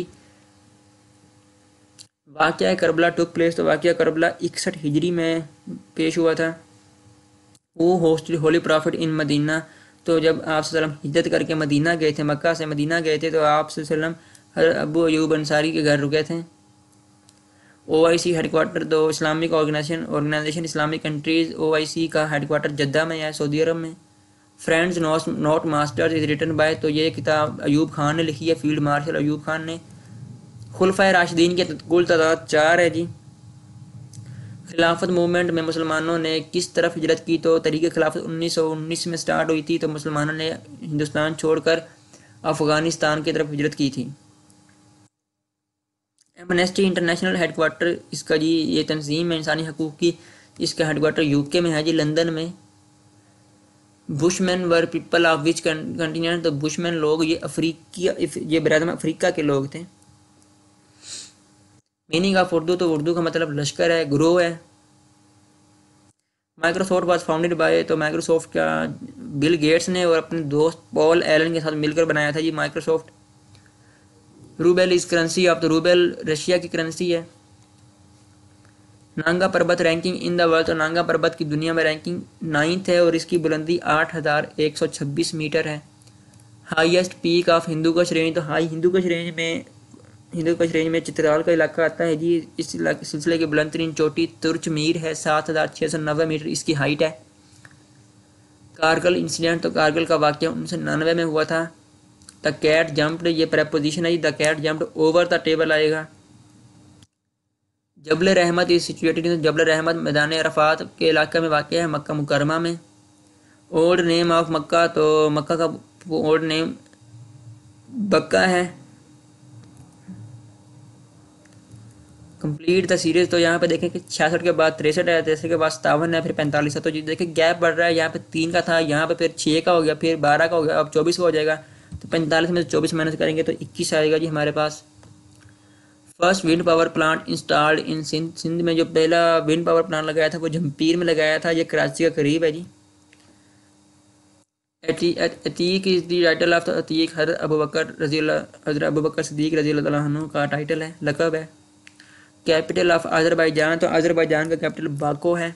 S1: वाक़या करबला टुक प्लेस, तो वाक़या करबला 61 हिजरी में पेश हुआ था। वो hosted holy prophet in Medina, तो जब आप सल्लम हिजरत करके मदीना गए थे, मक्का से मदीना गए थे, तो आप सल्लम अबू अयूब अंसारी के घर रुके थे। OIC हेडक्वार्टर, तो Islamic organization Islamic countries, OIC का हेडक्वार्टर जद्दा में है, सऊदी अरब में। Friends not masters is written by, तो ये किताब अयूब खान ने लिखी है, फील्ड मार्शल अयूब खान ने। खुलफाए राशिदीन की कुल तादाद 4 है जी। खिलाफत मूवमेंट में मुसलमानों ने किस तरफ हिजरत की, तो तरीक़े खिलाफत 1919 में स्टार्ट हुई थी, तो मुसलमानों ने हिंदुस्तान छोड़कर अफ़गानिस्तान की तरफ हिजरत की थी। एमनेस्टी इंटरनेशनल हेडक्वार्टर इसका जी, ये तंजीम है इंसानी हकूक़ की, इसका हेडक्वार्टर यूके में है जी, लंदन में। Bushman were people of which continent, तो बुशमैन लोग ये अफ्रीकी, ये बरादम अफ्रीका के लोग थे। मीनिंग ऑफ उर्दू, तो उर्दू का मतलब लश्कर है, ग्रोह है। माइक्रोसॉफ्ट वाज फाउंडेड बाय, तो माइक्रोसॉफ्ट का बिल गेट्स ने और अपने दोस्त पॉल एलन के साथ मिलकर बनाया था जी Microsoft. Rouble is currency of, तो रूबेल रशिया की करेंसी है। नांगा पर्वत रैंकिंग इन द वर्ल्ड, तो नांगा पर्वत की दुनिया में रैंकिंग 9th है और इसकी बुलंदी 8126 मीटर है। Highest peak of Hindu Kush range, तो हिंदू कुश रेंज में चित्राल का इलाका आता है जी। इस सिलसिले की बुलंद तरीन चोटी तुर्चमीर है, 7690 मीटर इसकी हाइट है। कारगिल इंसिडेंट, तो कारगिल का वाक़या 1999 में हुआ था। द कैट जंप्ड, ये प्रेपोजिशन है जी, the cat jumped over the table आएगा। जबल रहमत इज सिचुएटेड, जबल रहमत मैदान अरफात के इलाके में वाक़ है, मक्का मुकरमा में। ओल्ड नेम ऑफ मक्का, तो मक्का का ओल्ड नेम बक्का है। कंप्लीट द सीरीज, तो यहाँ पे देखें कि 66 के बाद 63 है, 63 के बाद 57 है, फिर 45 है, तो जी देखिए गैप बढ़ रहा है। यहाँ पे 3 का था, यहाँ पे फिर 6 का हो गया, फिर 12 का हो गया, अब 24 का हो जाएगा। तो 45 में से 24 माइनस करेंगे तो 21 आएगा जी हमारे पास। First wind power plant installed in Sindh, Sindh में जो पहला विंड पावर प्लांट लगाया था वो जमपीर में लगाया था, ये कराची के करीब है जी। Atiq is the title of the Atiq, हज़रत अबू बकर सिद्दीक रज़ी अल्लाह अन्हु का टाइटल है, लक़ब है। कैपिटल ऑफ अज़रबैजान, तो अज़रबैजान का कैपिटल बाको है।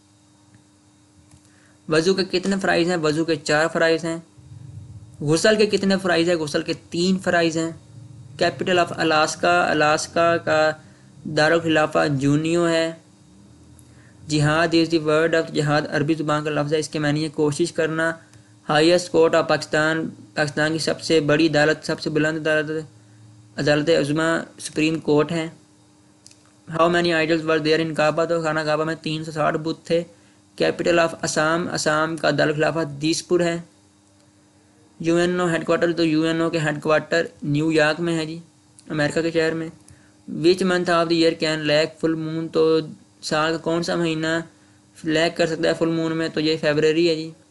S1: वज़ू के कितने फ़राइज़ हैं, वज़ू के 4 फ़राइज़ हैं। गुसल के कितने फ़राइज़ हैं, गुसल के 3 फ़राइज़ हैं। कैपिटल ऑफ अलास्का, अलास्का का दारुल खिलाफा जूनियो है। जिहाद इज़ द वर्ड ऑफ, जिहाद अरबी ज़ुबान का लफ्ज़ है, इसके मानी है कोशिश करना। Highest court of Pakistan, Pakistan की सबसे बड़ी अदालत, सबसे बुलंद अदालत अदालत अज़मा सुप्रीम कोर्ट है। How many idols were there in Kaaba, तो खाना काबा में 360 बुत थे। कैपिटल ऑफ असम, असम का दारुल खिलाफा दिसपुर है। यूएनओ हेडक्वार्टर, तो यूएनओ के हेडक्वार्टर न्यूयॉर्क में है जी, अमेरिका के शहर में। Which month of the year can lack full moon, तो साल का कौन सा महीना लैक कर सकता है फुल मून में, तो ये फरवरी है जी।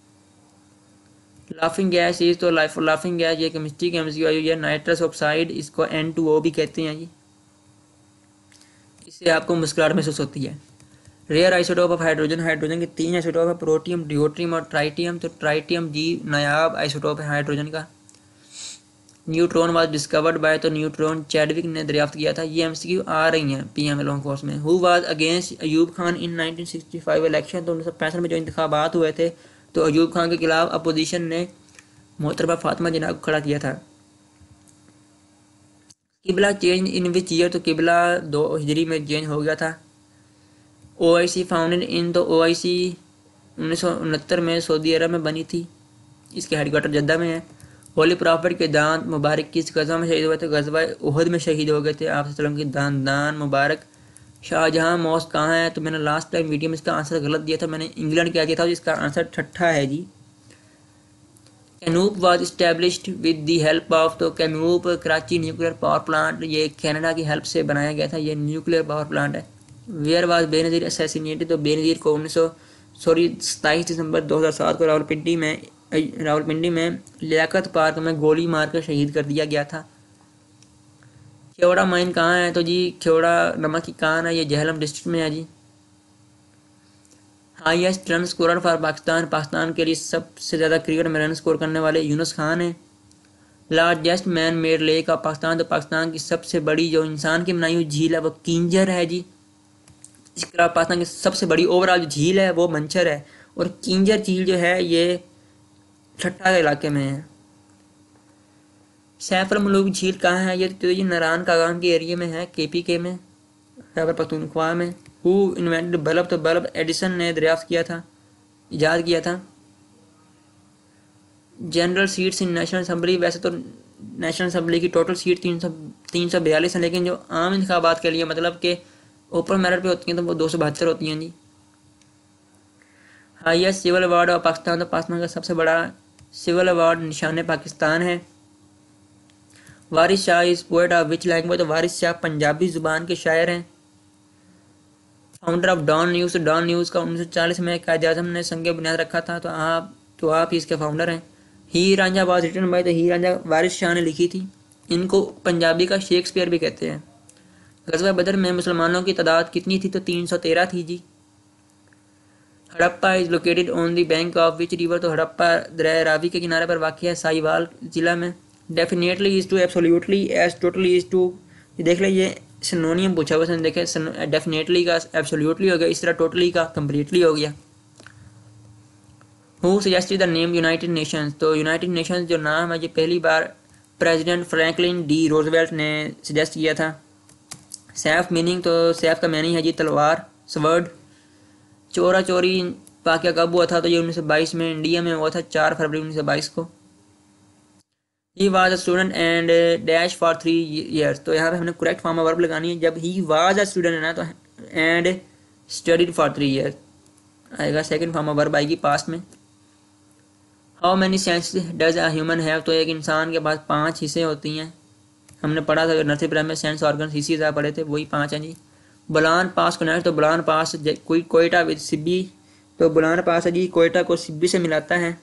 S1: लाफिंग गैस इज, तो लाफिंग गैस ये केमिस्ट्री की MCQ है। नाइट्रस ऑक्साइड, इसको N2O भी कहते हैं जी, इससे आपको मुस्कुराहट महसूस होती है। Rare isotope of hydrogen, hydrogen के 3 आइसोटोप है, प्रोटियम, ड्यूट्रियम और ट्राइटियम, तो ट्राइटियम जी नायाब आइसोटोप है हाइड्रोजन का। न्यूट्रॉन वाज डिस्कवर्ड बाय, तो न्यूट्रॉन चैडविक ने दरियाफ्त किया था। ये MCQ आ रही हैं PM लॉन्ग कोर्स में। Who was against Ayub Khan in 1965 election, तो 1965 में जो इंतखाबात हुए थे तो अयूब खान के खिलाफ अपोजिशन ने मोहतरमा फातिमा जिन्ना को खड़ा किया था। किबला चेंज इन विच ईयर, तो किबला 2 हिजरी में चेंज हो गया था। OIC फाउंडेड इन, तो OIC 1969 में सऊदी अरब में बनी थी। इसके हेडक्वार्टर जद्दा में है। होली प्रॉफिट के दांत मुबारक किस गज़वा में शहीद हुए थे? गज़वा उहद में शहीद हो गए थे आप सल्लम के दान मुबारक। शाहजहां मॉस्क कहाँ है? तो मैंने लास्ट टाइम वीडियो में इसका आंसर गलत दिया था, मैंने इंग्लैंड क्या दिया था, इसका आंसर ठट्ठा है जी। KANUPP was established with the help of, तो KANUPP Karachi nuclear power plant ये कनाडा की हेल्प से बनाया गया था, ये न्यूक्लियर पावर प्लांट है। वेयर वाज बेनज़ीर असैसिनेटेड, तो बेनज़ीर को 27 दिसंबर 2007 को रावलपिंडी में लियाकत पार्क में गोली मारकर शहीद कर दिया गया था। खेवड़ा माइन कहाँ है? तो जी खेवड़ा नमक की कान है, ये झेलम डिस्ट्रिक्ट में है जी। Highest run scorer for Pakistan के लिए सबसे ज़्यादा क्रिकेट में रन स्कोर करने वाले यूनुस खान हैं। Largest man made lake of Pakistan, तो पाकिस्तान की सबसे बड़ी जो इंसान की बनाई हुई झील है वो किंजर है जी। इसके अलावा पाकिस्तान की सबसे बड़ी ओवरऑल जो झील है वो मंचर है, और किंजर झील जो है ये ठट्ठा के इलाके में है। सैफर मलूक झील कहाँ है? ये तो ये नारायण कागाम के एरिया में है, KPK में, खैबर पख्तूनख्वा में। हु इन्वेंटेड बल्ब, तो बल्ब एडिसन ने दरियाफ्त किया था, ईजाद किया था। General seats in national assembly, वैसे तो नेशनल असम्बली की टोटल सीट 342 हैं, लेकिन जो आम इंतखाबात के लिए मतलब कि ओपन मेरिट पे होती हैं तो वो 272 होती हैं जी। Highest civil award of Pakistan, तो पाकिस्तान का सबसे बड़ा सिविल अवार्ड निशान पाकिस्तान है। वारिस शाह इस पोएट ऑफ विच लैंग्वेज, तो वारिस शाह पंजाबी ज़ुबान के शायर हैं। फाउंडर ऑफ डॉन न्यूज़, तो डॉन न्यूज़ का 1940 में कायद आज़म ने संग बुनियाद रखा था, तो आप ही इसके फाउंडर हैं। Heer Ranjha was written by, तो ही रांझा वारिस शाह ने लिखी थी। इनको पंजाबी का शेक्सपियर भी कहते हैं। ग़ज़वा बदर में मुसलमानों की तादाद कितनी थी? तो 313 थी जी। Harappa is located on the bank of which river, तो हड़प्पा दरिया रावी के किनारे पर वाक़ है, साहिवाल ज़िला में। Definitely is to, absolutely, as totally is to, देख लें ये सिनोनियम पूछा हुआ है, देखें डेफिनेटली का एब्सोल्युटली हो गया, इस तरह टोटली का कम्प्लीटली हो गया। Who suggested the name United Nations, तो यूनाइटेड नेशंस जो नाम है ये पहली बार प्रेसिडेंट फ्रैंकलिन डी रोजवेल्ट ने सजेस्ट किया था। सैफ मीनिंग, तो सैफ का मीनिंग है जी तलवार, स्वर्ड। चोरा चोरी वाक़या कब हुआ था? तो ये 1922 में इंडिया में हुआ था, 4 फरवरी 1922 को। He was a student and dash for 3 years, तो यहाँ पे हमने करेक्ट फॉर्म ऑफ वर्ब लगानी है। जब ही वाज अ स्टूडेंट है ना तो एंड स्टडीड फॉर 3 years आएगा, सेकंड फॉर्म ऑफ वर्ब आएगी पास्ट में। How many senses does a human have, तो एक इंसान के पास 5 हिस्से होती हैं, हमने पढ़ा था नर्सरी प्राइमरी में, सेंस ऑर्गन हिस्से ज़्यादा पढ़े थे, वही 5 हैं जी। बुलान पास कनेक्ट, तो बुलान पास कोई कोयटा विद सिब्बी, तो बुलान पास है जी कोयटा को सिब्बी से मिलाता है।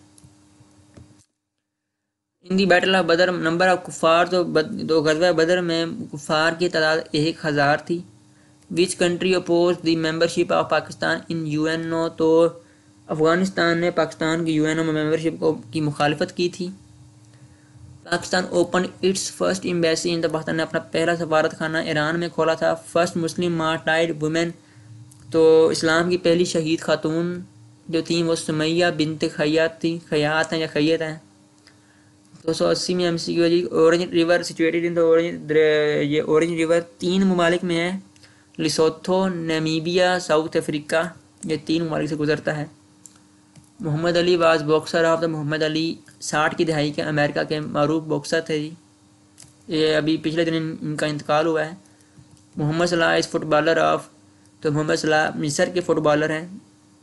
S1: In the battle of Badr number of कुफार, तो ग़ज़वा बदर में कुफार की तादाद 1000 थी। Which country oppose the membership of Pakistan in UNO, तो अफ़गानिस्तान ने पाकिस्तान की UNO में मेंबरशिप की मुखालफत की थी। Pakistan open its first embassy in, तो पाकिस्तान ने अपना पहला सफारत खाना ईरान में खोला था। फर्स्ट मुस्लिम मार्टाइर्ड वुमेन, तो इस्लाम की पहली शहीद खातून जो थी वो सुमैया बिनत खयात थी, खयात हैं या खैयत हैं। 280 में MCQ है जी। ऑरेंज रिवर सिचुएटेड इन, तो ये ऑरेंज रिवर 3 ममालिक में है, लिसोथो, नामीबिया, साउथ अफ्रीका, ये 3 ममालिक से गुजरता है। Muhammad Ali was boxer of, तो मोहम्मद अली 60 की दहाई के अमेरिका के मारूफ बॉक्सर थे जी, ये अभी पिछले दिन इनका इंतकाल हुआ है। मोहम्मद सलाह इस फुटबॉलर ऑफ, तो मोहम्मद सलाह मिस्र के फुटबॉलर हैं।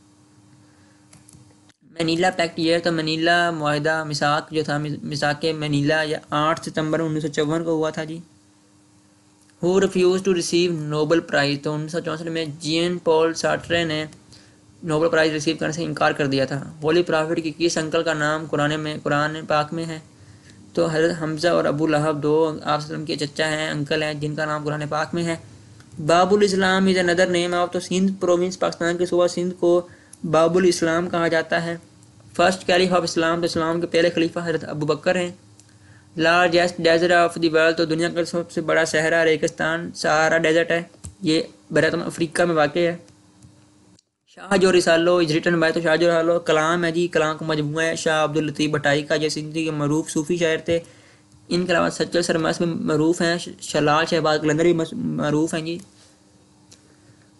S1: मनीला पैक्ट ईयर, तो मनीला मुआहिदा मिसाक जो था, मिसाक मनीला या 8 सितंबर 1954 को हुआ था जी। Who refuse to receive Nobel prize, तो 1964 में जीन पॉल सार्ट्रे ने नोबल प्राइज़ रिसीव करने से इनकार कर दिया था। होली प्रॉफिट की किस अंकल का नाम कुरान पाक में है? तो हज़रत हमज़ा और अबू लहब 2 आप सल्लम के चचा हैं, अंकल हैं, जिनका नाम कुरान पाक में है। Babul Islam is another name of, तो सिंध प्रोविंस पाकिस्तान के सूबा सिंध को बाबुल इस्लाम कहा जाता है। फर्स्ट कैलिफ ऑफ इस्लाम, तो इस्लाम के पहले खलीफा हज़रत अबू बकर हैं। Largest desert of the world, तो दुनिया का सबसे बड़ा सहरा रेगिस्तान सहारा डेजर्ट है, ये बरतम अफ्रीका में वाक़ है। शाह जो रिसालो इज रिटन बाय, तो शाह जो रिसालो कलाम है जी, कलाम का मजमूआ है शाह अब्दुल लतीफ़ भटाई का, जो सिंधी के मरूफ सूफ़ी शायर थे। इनके अलावा सच्चर सरमस में मरूफ हैं, शलाल शहबाज कलंदर भी मरूफ हैं जी।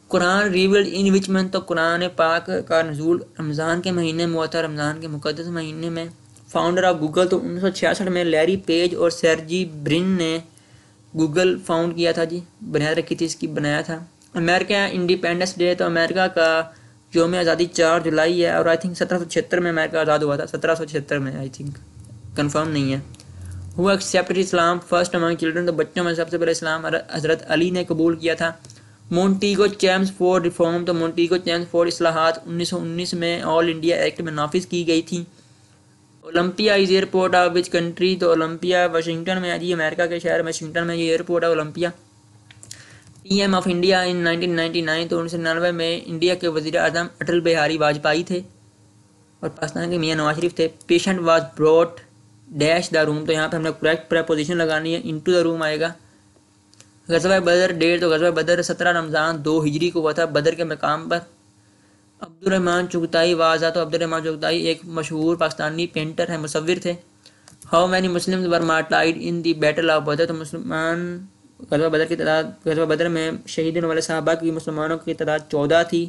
S1: Quran revealed in which month, तो कुरान पाक का नज़ूल रमज़ान के महीने में हुआ था, रमज़ान के मुक़द्दस महीने में। फाउंडर ऑफ गूगल, तो 1966 में लैरी पेज और सर्जी ब्रिन ने गूगल फाउंड किया था जी, बुनियाद रखी थी इसकी, बनाया था। अमेरिका इंडिपेंडेंस डे, तो अमेरिका का योम आज़ादी 4 जुलाई है, और आई थिंक 1776 में अमेरिका आज़ाद हुआ था, 1776 में आई थिंक, कंफर्म नहीं है। Who accepted Islam first among children, तो बच्चों में सबसे पहले इस्लाम हज़रत अली ने कबूल किया था। मोंटीगो चैम्सफोर्ड रिफॉर्म, तो मोंटीगो चैम्सफोर्ड इस्लाहात 1919 में ऑल इंडिया एक्ट में नाफिज की गई थी। Olympia is airport of which country, तो ओलंपिया वाशिंगटन में है जी, अमेरिका के शहर वाशिंगटन में ये एयरपोर्ट है Olympia. PM of India in 1999, तो 1999 में इंडिया के वजीर आजम अटल बिहारी वाजपेयी थे, और पाकिस्तान के मियां नवाज शरीफ थे। Patient was brought dash the room, तो यहाँ पे हमने करेक्ट प्रपोजिशन लगानी है, इनटू द रूम आएगा। गज़वा बदर डेट, तो गज़वा बदर 17 रमज़ान 2 हिजरी को हुआ था बदर के मकाम पर। अब्दुर्रहमान चुगताई वाजा, तो अब्दुर्रहमान चुगताई एक मशहूर पाकिस्तानी पेंटर है, मुसव्विर थे। How many Muslims were martyred in the battle of Badr, तो मुसलमान गज़वा बदर की तादाद, गज़वा बदर में शहीद होने वाले सहाबा की मुसलमानों की तादाद 14 थी।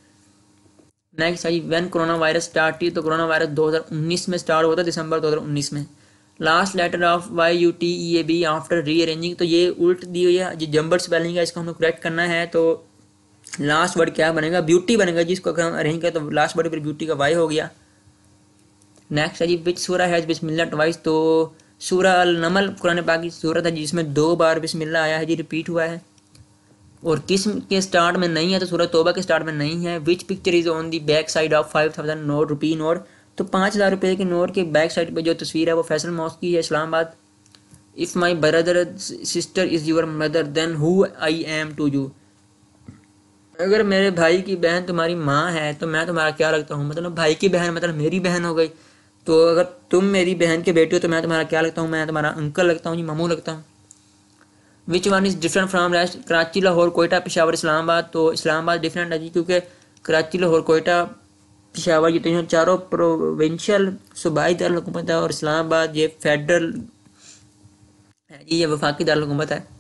S1: Next I when corona virus start थी, तो कोरोना वायरस 2019 में स्टार्ट हुआ था, दिसंबर 2019 में। Last letter of YUTEAB after rearranging, तो ये उल्ट दी हुई है, जो जंबर स्पेलिंग है, इसको हमें करेक्ट करना है। तो लास्ट वर्ड क्या बनेगा, ब्यूटी बनेगा, जिसको अगर हम अरेंज करें तो लास्ट वर्ड पर ब्यूटी का वाई हो गया। नेक्स्ट है जी विच सूरा हैज बिस्मिल्लाह ट्वाइस, तो सूरा अल नमल कुरान पाक की सूरत है जिसमें 2 बार बिस्मिल्लाह आया है जी, रिपीट हुआ है। और किस के स्टार्ट में नहीं है, तो सूरह तौबा के स्टार्ट में नहीं है। Which picture is on the back side of 5000 note rupee note, तो 5000 रुपये के नोट के बैक साइड पे जो तस्वीर है वो फैसल मॉस्क की है, Islamabad. If my brother sister is your mother then who I am to you, अगर मेरे भाई की बहन तुम्हारी माँ है तो मैं तुम्हारा क्या लगता हूँ, मतलब भाई की बहन मतलब मेरी बहन हो गई। तो अगर तुम मेरी बहन के बेटे हो तो मैं तुम्हारा क्या लगता हूँ, मैं तुम्हारा अंकल लगता हूँ जी, मामू लगता हूँ। Which one is different from rest, Karachi Lahore Quetta Peshawar Islamabad, तो इस्लामाबाद डिफरेंट है जी, क्योंकि कराची लाहौर कोयटा पेशावर ये तो चारों प्रोविंशियल सूबाई दारकूमत है, और इस्लामाबाद ये फेडरल है जी, ये वफाकी दारकूमत है।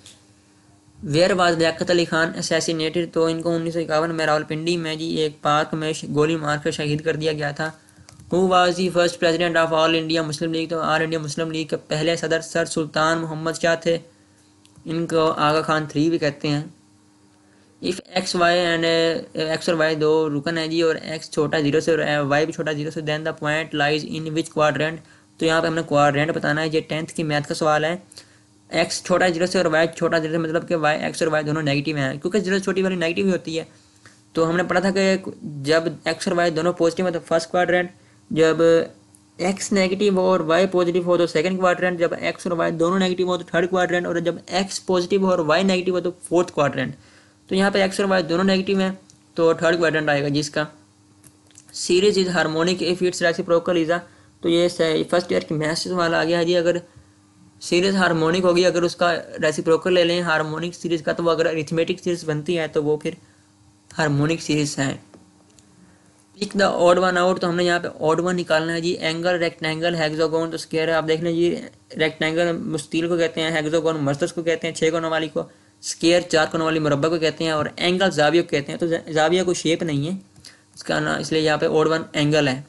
S1: Where was Liaquat Ali Khan assassinated, तो इनको 1951 में रावलपिंडी में जी एक पार्क में गोली मार कर शहीद कर दिया गया था। Who was the first president of all India Muslim league, तो ऑल इंडिया मुस्लिम लीग के पहले सदर सर सुल्तान मोहम्मद शाह थे, इनको आगा खान 3 भी कहते हैं। If X Y and X और वाई 2 रुकन है जी, और एक्स छोटा 0 से और वाई भी छोटा 0 से, then the point lies in which quadrant, तो यहाँ पे हमने क्वाड्रेंट बताना है, ये 10th की मैथ का सवाल है। एक्स छोटा 0 से और वाई छोटा 0 से, मतलब कि वाई एक्स और वाई दोनों नेगेटिव हैं, क्योंकि 0 छोटी वाली नेगेटिव ही होती है। तो हमने पढ़ा था कि जब एक्स और वाई दोनों पॉजिटिव है तो फर्स्ट क्वाड्रेंट, जब एक्स नेगेटिव हो और वाई पॉजिटिव हो तो सेकंड क्वाड्रेंट, जब एक्स और वाई दोनों नेगेटिव हो तो थर्ड क्वाड्रेंट, और जब एक्स पॉजिटिव हो और वाई नेगेटिव हो तो फोर्थ क्वाड्रेंट। तो यहाँ पे एक्स और वाई दोनों नेगेटिव हैं तो थर्ड क्वाड्रेंट आएगा जिसका। Series is harmonic if its reciprocal is, तो ये फर्स्ट ईयर की मैथ से सवाल आ गया है जी। अगर सीरीज हार्मोनिक होगी, अगर उसका रेसिप्रोकल ले लें हार्मोनिक सीरीज का, तो वो अगर अरिथमेटिक सीरीज बनती है तो वो फिर हार्मोनिक सीरीज है। Pick the odd one out, तो हमने यहाँ पे ऑड वन निकालना है जी। एंगल, रेक्टेंगल, हेक्सागोन, तो स्क्वायर है, आप देख लें जी। रेक्टेंगल मुस्तील को कहते हैं, हेक्सागोन मरकज़ को कहते हैं 6 कोनों वाली को, स्क्वायर 4 कोनों वाली मुरब्बा को कहते हैं, और एंगल जाविया को कहते हैं। तो जाविया को शेप नहीं है इसका ना, इसलिए यहाँ पे ऑड वन एंगल है।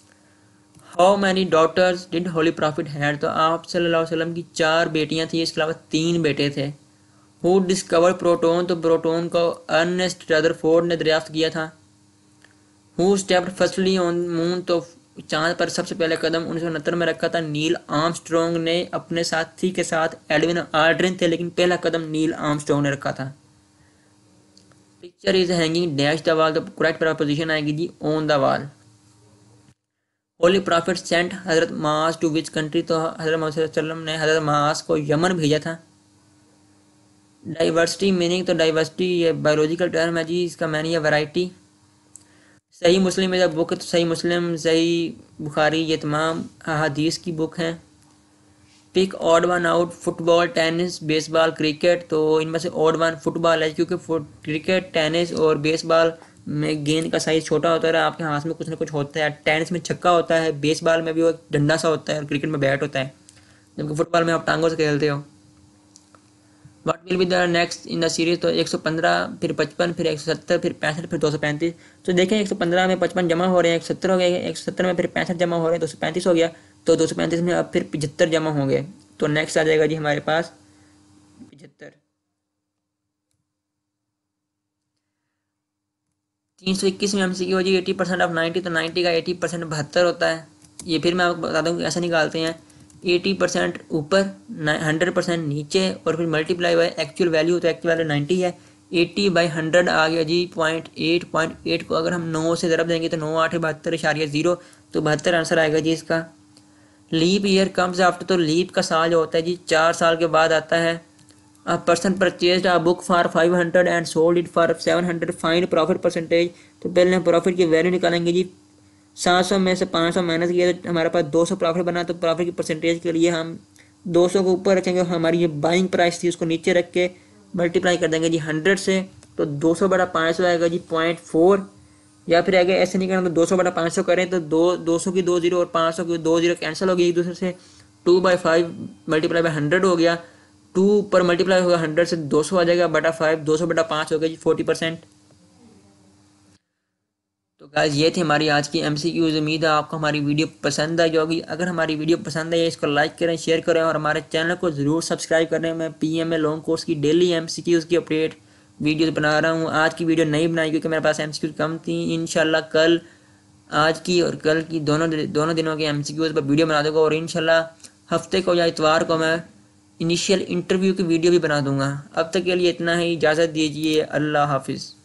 S1: How many daughters did Holy Prophet had, तो आप सल्लल्लाहु अलैहि वसल्लम की 4 बेटियां थी, इसके अलावा 3 बेटे थे। हु डिस्कवर प्रोटोन, तो प्रोटोन को अर्नेस्ट रदरफोर्ड ने दरियाफ्त किया था। Who stepped firstly on moon, तो चांद पर सबसे पहले कदम 1969 में रखा था नील आर्मस्ट्रॉन्ग ने, अपने साथी के साथ एडविन आल्ड्रिन थे, लेकिन पहला कदम नील आर्मस्ट्रॉन्ग ने रखा था। Picture is hanging dash the wall, तो करेक्ट प्रपोजिशन आएगी जी on the wall. Holy Prophet sent हजरत मास टू विच कंट्री, तो हजरत मोहम्मद ने हजरत मास को यमन भेजा था। डाइवर्सिटी मीनिंग, तो डाइवर्सिटी ये बायोलॉजिकल टर्म है जी, इसका मैंने है वैरायटी। सही मुस्लिम में जब बुक, तो सही मुस्लिम, सही बुखारी, ये तमाम हदीस की बुक हैं। Pick odd one out, football, tennis, baseball, cricket, तो इनमें से ऑड वन फुटबॉल है, क्योंकि क्रिकेट, टेनिस और बेसबॉल में गेंद का साइज छोटा होता है, आपके हाथ में कुछ ना कुछ होता है। टेनिस में छक्का होता है, बेसबॉल में भी वो एक डंडा सा होता है, और क्रिकेट में बैट होता है, जबकि फुटबॉल में आप टांगों से खेलते हो। What will be the next in the series, तो 115 फिर 55 फिर 170 फिर 65 फिर 235। तो देखें 115 में 55 जमा हो रहे हैं, 170 हो गए, 170 में फिर 65 जमा हो रहे हैं, 235 हो गया। तो 235 में अब फिर 75 जमा होंगे, तो नेक्स्ट आ जाएगा जी हमारे पास 75। 321 में MCQ हो जी 80% ऑफ 90, तो 90 का 80% 72 होता है। ये फिर मैं आपको बता दूँ ऐसा निकालते हैं, 80% ऊपर 100% नीचे और फिर मल्टीप्लाई बाय एक्चुअल वैल्यू, तो एक्चुअल वैल्यू 90 है। 80/100 आ गया जी 0.8 को अगर हम 9 से ज़रब देंगे तो 9 8 72.0, तो 72 आंसर आएगा जी इसका। लीप ईयर कम्स आफ्टर, तो लीप का साल जो होता है जी 4 साल के बाद आता है। A person purchased a book for 500 and sold it for 700, find profit percentage. तो पहले हम प्रॉफिट की वैल्यू निकालेंगे जी, 700 में से 500 माइनस किया तो हमारे पास 200 प्रॉफिट बना। तो प्रॉफिट की परसेंटेज के लिए हम 200 को ऊपर रखेंगे, हमारी ये बाइंग प्राइस थी उसको नीचे रख के मल्टीप्लाई कर देंगे जी 100 से, तो 200/500 आएगा जी 0.4। या फिर आगे ऐसे नहीं करना तो 200/500 करें तो 200 की 2 0 और 500 की 2 0 कैंसिल हो गई एक दूसरे से, 2/5 मल्टीप्लाई बाय 100 हो गया, 2 पर मल्टीप्लाई होगा 100 से 200 आ जाएगा बटा 5, 200/5 हो गया जी 40%। तो गाइस ये थी हमारी आज की MCQs। उम्मीद है आपको हमारी वीडियो पसंद आई होगी। अगर हमारी वीडियो पसंद आई इसको लाइक करें, शेयर करें और हमारे चैनल को ज़रूर सब्सक्राइब करें। मैं PMA लॉन्ग कोर्स की डेली MCQs की अपडेट वीडियोस बना रहा हूँ। आज की वीडियो नहीं बनाई क्योंकि मेरे पास MCQ कम थी। इंशाल्लाह कल, आज की और कल की दोनों दिनों के MCQs पर वीडियो बना दूँगा और इंशाल्लाह हफ्ते को या इतवार को मैं इनिशियल इंटरव्यू की वीडियो भी बना दूँगा। अब तक के लिए इतना ही, इजाज़त दीजिए, अल्लाह हाफिज़।